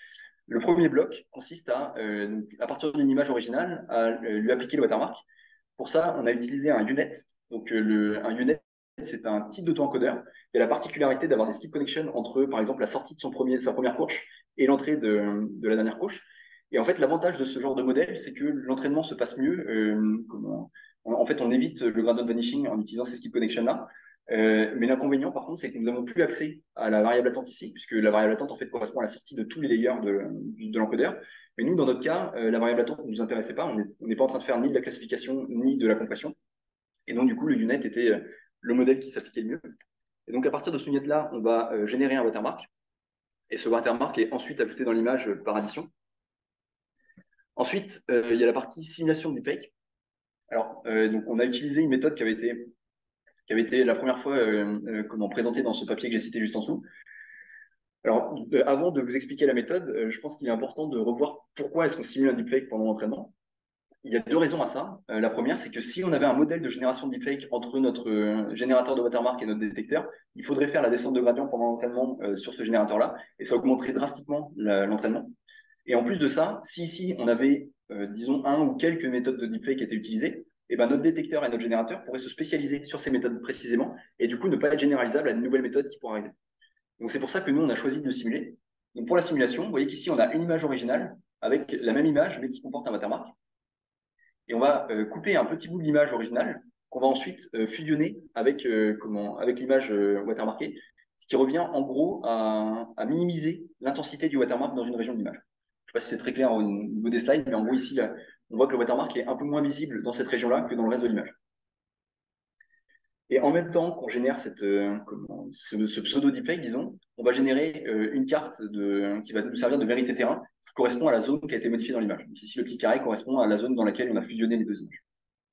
Le premier bloc consiste donc, à partir d'une image originale, à lui appliquer le watermark. Pour ça, on a utilisé un UNet. Donc, un UNet, c'est un type d'auto-encodeur qui a la particularité d'avoir des skip connections entre, par exemple, la sortie de sa première couche et l'entrée de la dernière couche. Et en fait, l'avantage de ce genre de modèle, c'est que l'entraînement se passe mieux. En fait, on évite le gradient vanishing en utilisant ces skip connections-là. Mais l'inconvénient, par contre, c'est que nous n'avons plus accès à la variable attente ici, puisque la variable attente, en fait, correspond à la sortie de tous les layers de l'encodeur. Mais nous, dans notre cas, la variable attente ne nous intéressait pas. On n'est pas en train de faire ni de la classification, ni de la compression. Et donc, du coup, le UNet était le modèle qui s'appliquait le mieux. Et donc, à partir de ce UNet-là, on va générer un watermark. Et ce watermark est ensuite ajouté dans l'image par addition. Ensuite, il y a la partie simulation de deepfake. Alors, donc, on a utilisé une méthode qui avait été la première fois présentée dans ce papier que j'ai cité juste en dessous. Alors, avant de vous expliquer la méthode, je pense qu'il est important de revoir pourquoi est-ce qu'on simule un deepfake pendant l'entraînement. Il y a deux raisons à ça. La première, c'est que si on avait un modèle de génération de deepfake entre notre générateur de watermark et notre détecteur, il faudrait faire la descente de gradient pendant l'entraînement sur ce générateur-là, et ça augmenterait drastiquement l'entraînement. Et en plus de ça, si ici on avait, disons, un ou quelques méthodes de deepfake qui étaient utilisées, et ben notre détecteur et notre générateur pourraient se spécialiser sur ces méthodes précisément, et du coup ne pas être généralisable à de nouvelles méthodes qui pourraient arriver. Donc c'est pour ça que nous, on a choisi de le simuler. Donc pour la simulation, vous voyez qu'ici, on a une image originale avec la même image, mais qui comporte un watermark. Et on va couper un petit bout de l'image originale qu'on va ensuite fusionner avec l'image watermarkée, ce qui revient en gros à minimiser l'intensité du watermark dans une région de l'image. Je ne sais pas si c'est très clair au niveau des slides, mais en gros ici, là, on voit que le watermark est un peu moins visible dans cette région-là que dans le reste de l'image. Et en même temps qu'on génère ce pseudo deepfake, disons, on va générer une carte qui va nous servir de vérité terrain, qui correspond à la zone qui a été modifiée dans l'image. Ici, le petit carré correspond à la zone dans laquelle on a fusionné les deux images.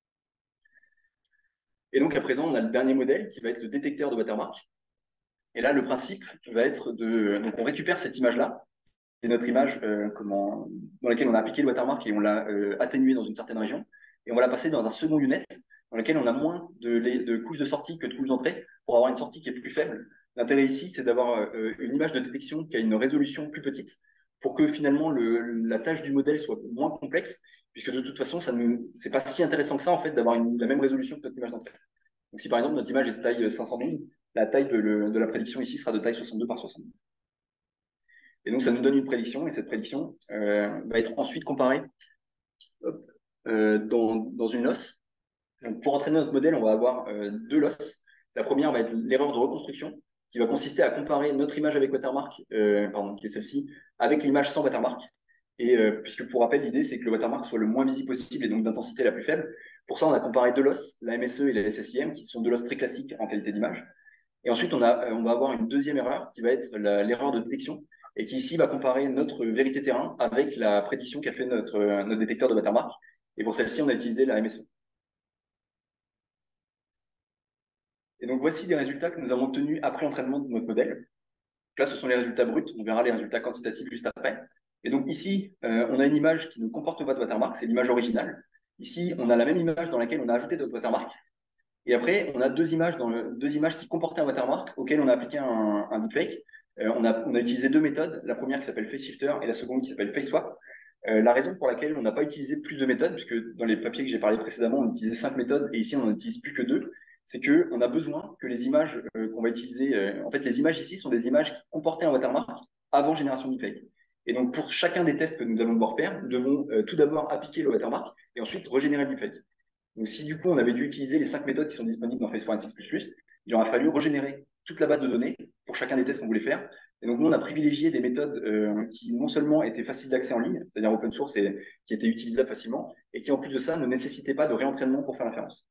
Et donc, à présent, on a le dernier modèle qui va être le détecteur de watermark. Et là, le principe va être donc on récupère cette image-là, qui est notre image dans laquelle on a appliqué le watermark et on l'a atténué dans une certaine région. Et on va la passer dans un second UNet dans lequel on a moins de couches de sortie que de couches d'entrée pour avoir une sortie qui est plus faible. L'intérêt ici, c'est d'avoir une image de détection qui a une résolution plus petite pour que finalement la tâche du modèle soit moins complexe, puisque de toute façon, c'est pas si intéressant que ça en fait d'avoir la même résolution que notre image d'entrée. Donc si par exemple notre image est de taille 512, la taille de la prédiction ici sera de taille 62 par 62. Et donc ça nous donne une prédiction, et cette prédiction va être ensuite comparée dans une loss. Donc, pour entraîner notre modèle, on va avoir deux losses. La première va être l'erreur de reconstruction, qui va consister à comparer notre image avec watermark, qui est celle-ci, avec l'image sans watermark. Et puisque pour rappel, l'idée, c'est que le watermark soit le moins visible possible et donc d'intensité la plus faible. Pour ça, on a comparé deux losses, la MSE et la SSIM, qui sont deux losses très classiques en qualité d'image. Et ensuite, on va avoir une deuxième erreur, qui va être l'erreur de détection, et qui ici va comparer notre vérité terrain avec la prédiction qu'a fait notre détecteur de watermark. Et pour celle-ci, on a utilisé la MSE. Et donc, voici les résultats que nous avons obtenus après l'entraînement de notre modèle. Donc là, ce sont les résultats bruts. On verra les résultats quantitatifs juste après. Et donc ici, on a une image qui ne comporte pas de watermark. C'est l'image originale. Ici, on a la même image dans laquelle on a ajouté notre watermark. Et après, on a deux images qui comportaient un watermark auquel on a appliqué un deepfake. On a utilisé deux méthodes. La première qui s'appelle FaceShifter et la seconde qui s'appelle FaceSwap. La raison pour laquelle on n'a pas utilisé plus de méthodes, puisque dans les papiers que j'ai parlé précédemment, on utilisait 5 méthodes et ici on n'en utilise plus que 2, c'est qu'on a besoin que les images qu'on va utiliser, en fait les images ici sont des images qui comportaient un watermark avant génération de deepfake. Et donc pour chacun des tests que nous allons devoir faire, nous devons tout d'abord appliquer le watermark et ensuite régénérer le deepfake. Donc si du coup on avait dû utiliser les 5 méthodes qui sont disponibles dans Phase 4 et 6++, il aura fallu régénérer toute la base de données pour chacun des tests qu'on voulait faire. Et donc nous on a privilégié des méthodes qui non seulement étaient faciles d'accès en ligne, c'est-à-dire open source et qui étaient utilisables facilement, et qui en plus de ça ne nécessitaient pas de réentraînement pour faire l'inférence.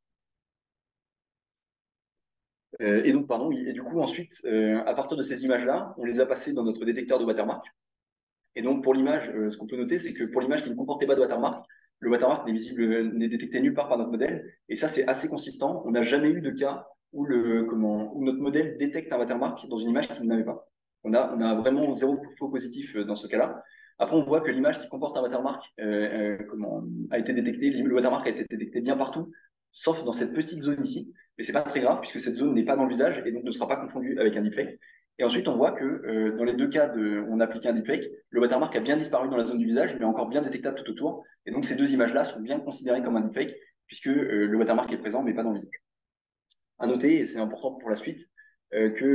Et donc pardon, et du coup ensuite, à partir de ces images-là, on les a passées dans notre détecteur de watermark. Et donc pour l'image, ce qu'on peut noter, c'est que pour l'image qui ne comportait pas de watermark, le watermark n'est détecté nulle part par notre modèle. Et ça, c'est assez consistant. On n'a jamais eu de cas où notre modèle détecte un watermark dans une image qu'il n'avait pas. On a vraiment zéro faux positif dans ce cas-là. Après, on voit que l'image qui comporte un watermark a été détectée. Le watermark a été détecté bien partout, sauf dans cette petite zone ici. Mais c'est pas très grave puisque cette zone n'est pas dans le visage et donc ne sera pas confondue avec un deepfake. Et ensuite, on voit que dans les deux cas où on a appliqué un deepfake, le watermark a bien disparu dans la zone du visage, mais encore bien détectable tout autour. Et donc, ces deux images-là sont bien considérées comme un deepfake, puisque le watermark est présent, mais pas dans le visage. À noter, et c'est important pour la suite, que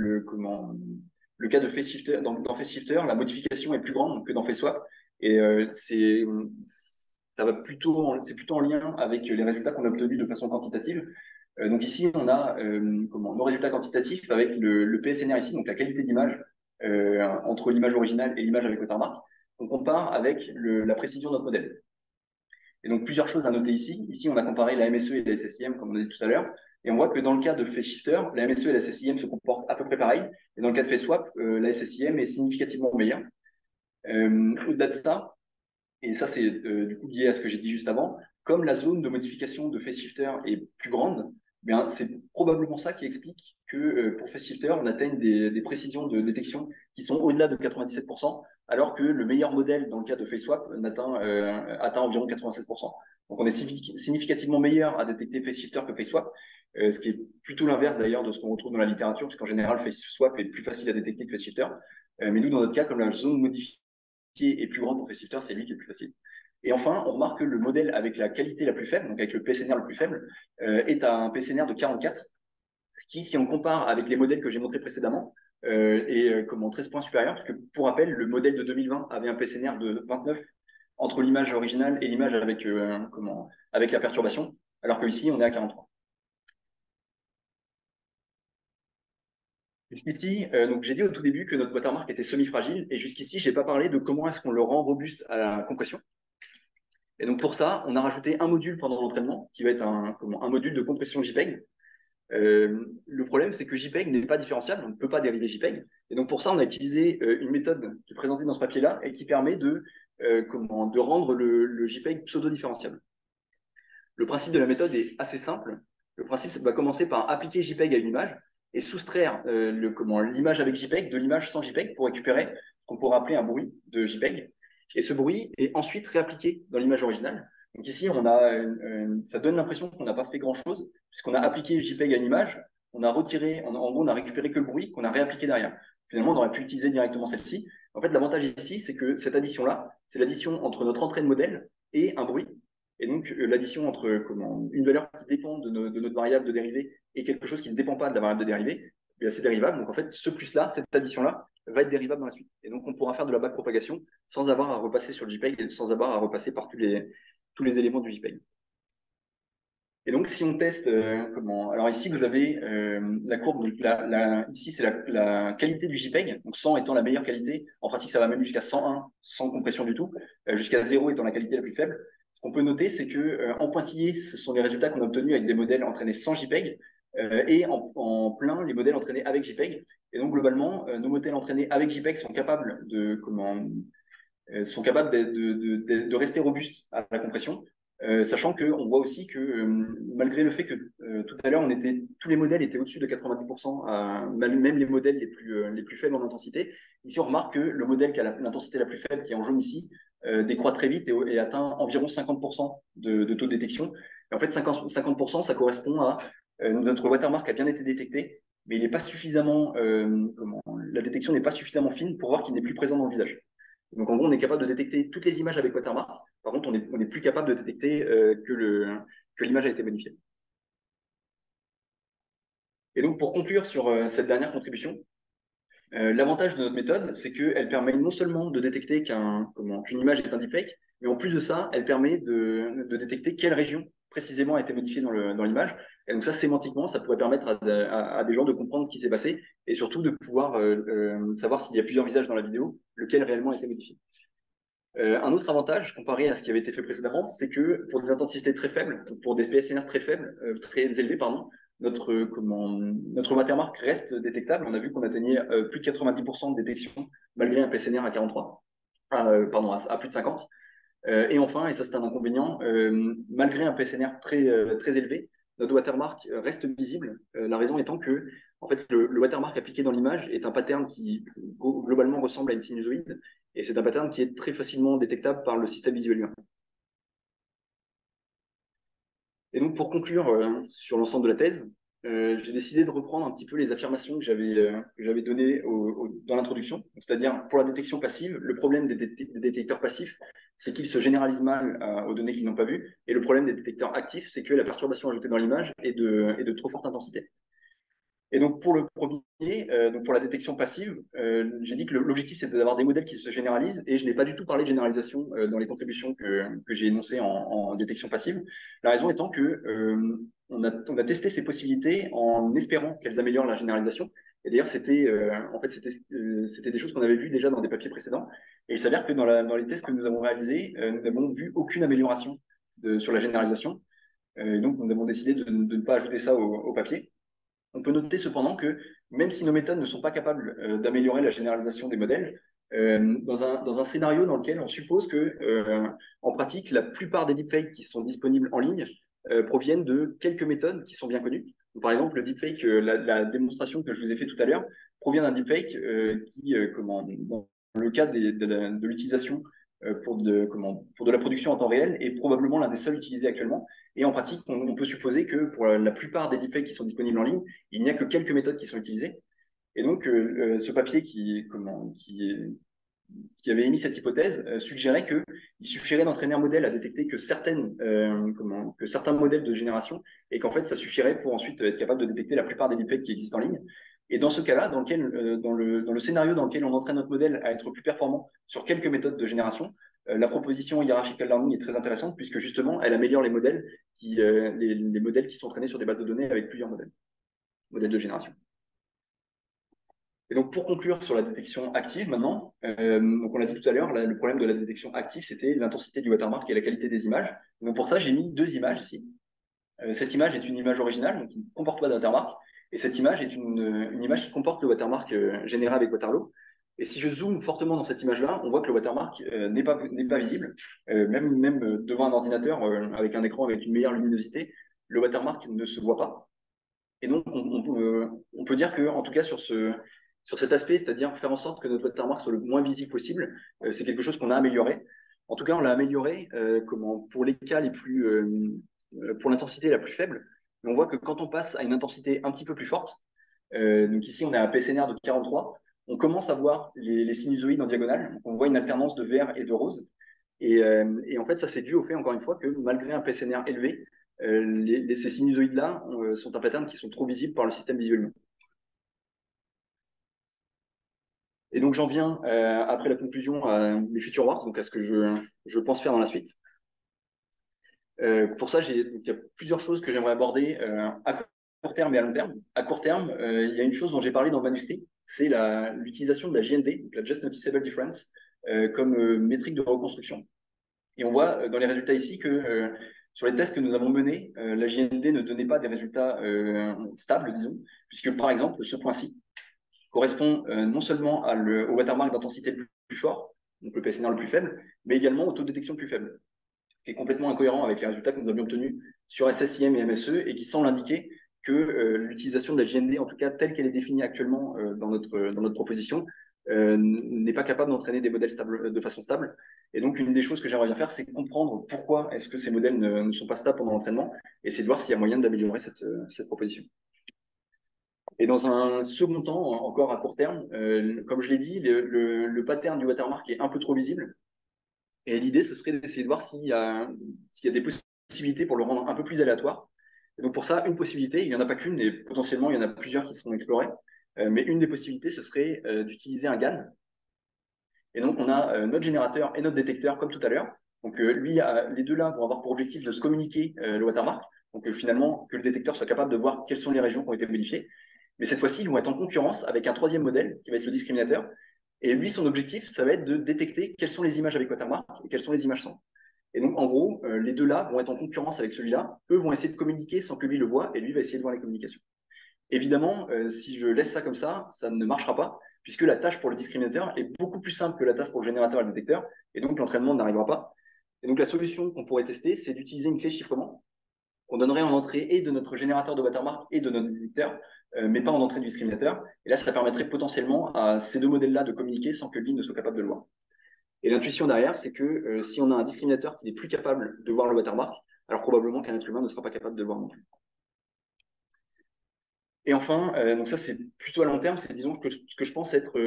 le cas de FaceShifter, dans FaceShifter, la modification est plus grande que dans FaceSwap. Et c'est plutôt en lien avec les résultats qu'on a obtenus de façon quantitative. Donc ici, on a nos résultats quantitatifs avec le PSNR ici, donc la qualité d'image entre l'image originale et l'image avec watermark. On compare avec la précision de notre modèle. Et donc plusieurs choses à noter ici. Ici, on a comparé la MSE et la SSIM, comme on a dit tout à l'heure. Et on voit que dans le cas de FaceShifter, la MSE et la SSIM se comportent à peu près pareil. Et dans le cas de FaceSwap, la SSIM est significativement meilleure. Au-delà de ça, et ça c'est du coup lié à ce que j'ai dit juste avant, comme la zone de modification de FaceShifter est plus grande, bien, c'est probablement ça qui explique que pour FaceShifter, on atteigne des précisions de détection qui sont au-delà de 97%, alors que le meilleur modèle dans le cas de FaceSwap atteint environ 96%. Donc on est significativement meilleur à détecter FaceShifter que FaceSwap, ce qui est plutôt l'inverse d'ailleurs de ce qu'on retrouve dans la littérature, puisqu'en général FaceSwap est plus facile à détecter que FaceShifter. Mais nous, dans notre cas, comme la zone modifiée est plus grande pour FaceShifter, c'est lui qui est le plus facile. Et enfin, on remarque que le modèle avec la qualité la plus faible, donc avec le PSNR le plus faible, est à un PSNR de 44, ce qui, si on compare avec les modèles que j'ai montrés précédemment, est 13 points supérieur, parce que pour rappel, le modèle de 2020 avait un PSNR de 29 entre l'image originale et l'image avec la perturbation, alors qu'ici, on est à 43. Jusqu'ici, donc j'ai dit au tout début que notre watermark était semi-fragile, et jusqu'ici, je n'ai pas parlé de comment est-ce qu'on le rend robuste à la compression. Et donc pour ça, on a rajouté un module pendant l'entraînement qui va être un module de compression JPEG. Le problème, c'est que JPEG n'est pas différenciable, on ne peut pas dériver JPEG. Et donc pour ça, on a utilisé une méthode qui est présentée dans ce papier-là et qui permet de rendre le JPEG pseudo-différenciable. Le principe de la méthode est assez simple. Le principe va commencer par appliquer JPEG à une image et soustraire l'image avec JPEG de l'image sans JPEG pour récupérer ce qu'on pourrait appeler un bruit de JPEG. Et ce bruit est ensuite réappliqué dans l'image originale. Donc ici, ça donne l'impression qu'on n'a pas fait grand-chose, puisqu'on a appliqué JPEG à une image, on a retiré, en gros, on a récupéré que le bruit qu'on a réappliqué derrière. Finalement, on aurait pu utiliser directement celle-ci. En fait, l'avantage ici, c'est que cette addition-là, c'est l'addition entre notre entrée de modèle et un bruit. Et donc, l'addition entre une valeur qui dépend de notre variable de dérivée et quelque chose qui ne dépend pas de la variable de dérivée, c'est dérivable. Donc, en fait, ce plus-là, cette addition-là, va être dérivable dans la suite. Et donc, on pourra faire de la backpropagation sans avoir à repasser sur le JPEG et sans avoir à repasser par tous les éléments du JPEG. Et donc, si on teste, alors ici, vous avez la courbe, donc ici, c'est la qualité du JPEG, donc 100 étant la meilleure qualité. En pratique, ça va même jusqu'à 101, sans compression du tout, jusqu'à 0 étant la qualité la plus faible. Ce qu'on peut noter, c'est que en pointillé, ce sont les résultats qu'on a obtenus avec des modèles entraînés sans JPEG, et en plein, les modèles entraînés avec JPEG. Et donc, globalement, nos modèles entraînés avec JPEG sont capables de rester robustes à la compression, sachant qu'on voit aussi que malgré le fait que tout à l'heure, tous les modèles étaient au-dessus de 90%, même les modèles les plus faibles en intensité, ici on remarque que le modèle qui a l'intensité la plus faible, qui est en jaune ici, décroît très vite et atteint environ 50% de taux de détection. Et en fait, 50%, ça correspond à notre watermark a bien été détecté, mais il n'est pas suffisamment, la détection n'est pas suffisamment fine pour voir qu'il n'est plus présent dans le visage. Donc, en gros, on est capable de détecter toutes les images avec watermark. Par contre, on n'est plus capable de détecter que l'image a été modifiée. Et donc, pour conclure sur cette dernière contribution, l'avantage de notre méthode, c'est qu'elle permet non seulement de détecter qu'une image est un deepfake, mais en plus de ça, elle permet de détecter quelle région précisément a été modifiée dans l'image. Et donc ça, sémantiquement, ça pourrait permettre à des gens de comprendre ce qui s'est passé et surtout de pouvoir savoir s'il y a plusieurs visages dans la vidéo, lequel réellement a été modifié. Un autre avantage comparé à ce qui avait été fait précédemment, c'est que pour des intensités très faibles, pour des PSNR très faibles, très élevés, pardon, notre watermark reste détectable. On a vu qu'on atteignait plus de 90% de détection malgré un PSNR à 43, à plus de 50. Et enfin, et ça c'est un inconvénient, malgré un PSNR très élevé, notre watermark reste visible. La raison étant que en fait, le watermark appliqué dans l'image est un pattern qui globalement ressemble à une sinusoïde, et c'est un pattern qui est très facilement détectable par le système visuel humain. Et donc pour conclure sur l'ensemble de la thèse, j'ai décidé de reprendre un petit peu les affirmations que j'avais données dans l'introduction. C'est-à-dire, pour la détection passive, le problème des détecteurs passifs, c'est qu'ils se généralisent mal aux données qu'ils n'ont pas vues. Et le problème des détecteurs actifs, c'est que la perturbation ajoutée dans l'image est de trop forte intensité. Et donc pour le premier, donc pour la détection passive, j'ai dit que l'objectif c'était d'avoir des modèles qui se généralisent et je n'ai pas du tout parlé de généralisation dans les contributions que j'ai énoncées en détection passive. La raison étant que on a testé ces possibilités en espérant qu'elles améliorent la généralisation. Et d'ailleurs c'était des choses qu'on avait vues déjà dans des papiers précédents. Et il s'avère que dans les tests que nous avons réalisés, nous n'avons vu aucune amélioration sur la généralisation. Et donc nous avons décidé de ne pas ajouter ça au papier. On peut noter cependant que même si nos méthodes ne sont pas capables d'améliorer la généralisation des modèles, dans un scénario dans lequel on suppose que, en pratique, la plupart des deepfakes qui sont disponibles en ligne proviennent de quelques méthodes qui sont bien connues. Donc, par exemple, le deepfake, la démonstration que je vous ai fait tout à l'heure, provient d'un deepfake dans le cas de l'utilisation pour de la production en temps réel, est probablement l'un des seuls utilisés actuellement. Et en pratique, on peut supposer que pour la plupart des deepfakes qui sont disponibles en ligne, il n'y a que quelques méthodes qui sont utilisées. Et donc, ce papier qui avait émis cette hypothèse suggérait qu'il suffirait d'entraîner un modèle à détecter que certains modèles de génération et qu'en fait, ça suffirait pour ensuite être capable de détecter la plupart des deepfakes qui existent en ligne. Et dans ce cas-là, dans le scénario dans lequel on entraîne notre modèle à être plus performant sur quelques méthodes de génération, la proposition hierarchical learning est très intéressante puisque justement, elle améliore les modèles les modèles qui sont entraînés sur des bases de données avec plusieurs modèles de génération. Et donc, pour conclure sur la détection active maintenant, donc on l'a dit tout à l'heure, le problème de la détection active, c'était l'intensité du watermark et la qualité des images. Donc, pour ça, j'ai mis deux images ici. Cette image est une image originale, donc qui ne comporte pas de watermark. Et cette image est une image qui comporte le watermark généré avec Waterloo. Et si je zoome fortement dans cette image-là, on voit que le watermark n'est pas visible. Même devant un ordinateur avec un écran avec une meilleure luminosité, le watermark ne se voit pas. Et donc, on peut dire que, en tout cas, sur cet aspect, c'est-à-dire faire en sorte que notre watermark soit le moins visible possible, c'est quelque chose qu'on a amélioré. En tout cas, on l'a amélioré pour les cas pour l'intensité la plus faible. Mais on voit que quand on passe à une intensité un petit peu plus forte, donc ici on a un PSNR de 43, on commence à voir les sinusoïdes en diagonale. On voit une alternance de vert et de rose. Et en fait, ça c'est dû au fait, encore une fois, que malgré un PSNR élevé, ces sinusoïdes-là sont un pattern qui sont trop visibles par le système visuellement. Et donc j'en viens, après la conclusion, à mes future works, donc à ce que je pense faire dans la suite. Pour ça, il y a plusieurs choses que j'aimerais aborder à court terme et à long terme. À court terme, il y a une chose dont j'ai parlé dans le manuscrit, c'est l'utilisation de la JND, donc la Just Noticeable Difference, comme métrique de reconstruction. Et on voit dans les résultats ici que sur les tests que nous avons menés, la JND ne donnait pas des résultats stables, disons, puisque par exemple, ce point-ci correspond non seulement au watermark d'intensité le plus fort, donc le PSNR le plus faible, mais également au taux de détection le plus faible, qui est complètement incohérent avec les résultats que nous avions obtenus sur SSIM et MSE et qui semble indiquer que l'utilisation de la JND, en tout cas telle qu'elle est définie actuellement dans notre proposition, n'est pas capable d'entraîner des modèles stables, de façon stable. Et donc, une des choses que j'aimerais bien faire, c'est comprendre pourquoi est-ce que ces modèles ne sont pas stables pendant l'entraînement, et c'est de voir s'il y a moyen d'améliorer cette proposition. Et dans un second temps, encore à court terme, comme je l'ai dit, le pattern du watermark est un peu trop visible. Et l'idée, ce serait d'essayer de voir s'il y a des possibilités pour le rendre un peu plus aléatoire. Et donc pour ça, une possibilité, il n'y en a pas qu'une, et potentiellement, il y en a plusieurs qui seront explorées. Mais une des possibilités, ce serait d'utiliser un GAN. Et donc on a notre générateur et notre détecteur, comme tout à l'heure. Donc les deux là vont avoir pour objectif de se communiquer le watermark. Donc finalement, que le détecteur soit capable de voir quelles sont les régions qui ont été modifiées. Mais cette fois-ci, ils vont être en concurrence avec un troisième modèle, qui va être le discriminateur. Et lui, son objectif, ça va être de détecter quelles sont les images avec watermark et quelles sont les images sans. Et donc, en gros, les deux là vont être en concurrence avec celui-là. Eux vont essayer de communiquer sans que lui le voie, et lui va essayer de voir les communications. Évidemment, si je laisse ça comme ça ne marchera pas, puisque la tâche pour le discriminateur est beaucoup plus simple que la tâche pour le générateur et le détecteur, et donc l'entraînement n'arrivera pas. Et donc, la solution qu'on pourrait tester, c'est d'utiliser une clé de chiffrement qu'on donnerait en entrée et de notre générateur de watermark et de notre détecteur, mais pas en entrée du discriminateur. Et là, ça permettrait potentiellement à ces deux modèles-là de communiquer sans que lui ne soit capable de le voir. Et l'intuition derrière, c'est que si on a un discriminateur qui n'est plus capable de voir le watermark, alors probablement qu'un être humain ne sera pas capable de le voir non plus. Et enfin, donc ça c'est plutôt à long terme, c'est disons que ce que je pense être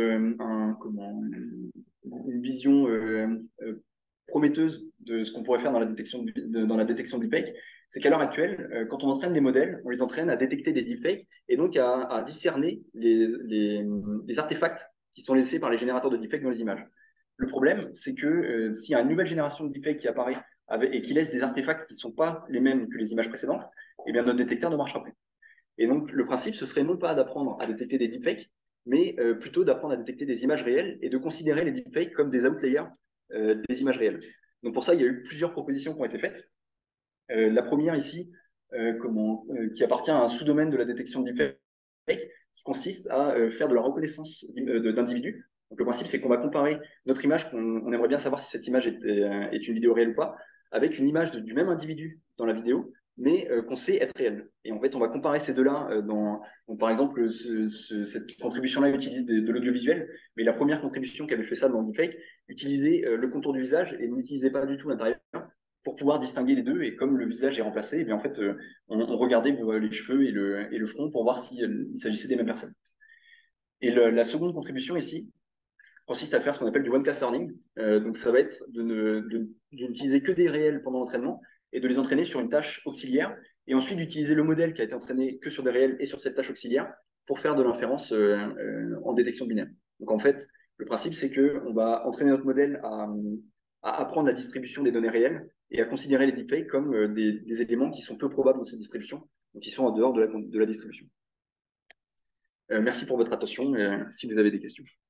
une vision prometteuse de ce qu'on pourrait faire dans la détection dans la détection de deepfake, c'est qu'à l'heure actuelle, quand on entraîne des modèles, on les entraîne à détecter des deepfakes et donc à discerner les artefacts qui sont laissés par les générateurs de deepfakes dans les images. Le problème, c'est que s'il y a une nouvelle génération de deepfakes qui apparaît et qui laisse des artefacts qui ne sont pas les mêmes que les images précédentes, eh bien notre détecteur ne marchera plus. Et donc, le principe, ce serait non pas d'apprendre à détecter des deepfakes, mais plutôt d'apprendre à détecter des images réelles et de considérer les deepfakes comme des outliers des images réelles. Donc, pour ça, il y a eu plusieurs propositions qui ont été faites. La première ici, qui appartient à un sous-domaine de la détection de deepfakes, qui consiste à faire de la reconnaissance d'individus. Donc, le principe, c'est qu'on va comparer notre image, on aimerait bien savoir si cette image est une vidéo réelle ou pas, avec une image du même individu dans la vidéo, mais qu'on sait être réelle. Et en fait, on va comparer ces deux-là donc, par exemple, cette contribution-là utilise de l'audiovisuel, mais la première contribution qui avait fait ça dans le deepfake utilisait le contour du visage et n'utilisait pas du tout l'intérieur pour pouvoir distinguer les deux. Et comme le visage est remplacé, et bien en fait, on regardait les cheveux et le front pour voir s'il s'agissait des mêmes personnes. Et la seconde contribution ici consiste à faire ce qu'on appelle du one-class learning. Donc ça va être d'utiliser que des réels pendant l'entraînement et de les entraîner sur une tâche auxiliaire, et ensuite d'utiliser le modèle qui a été entraîné que sur des réels et sur cette tâche auxiliaire pour faire de l'inférence en détection binaire. Donc en fait, le principe, c'est qu'on va entraîner notre modèle à apprendre la distribution des données réelles et à considérer les deepfakes comme des éléments qui sont peu probables dans cette distribution, donc qui sont en dehors de la distribution. Merci pour votre attention, si vous avez des questions.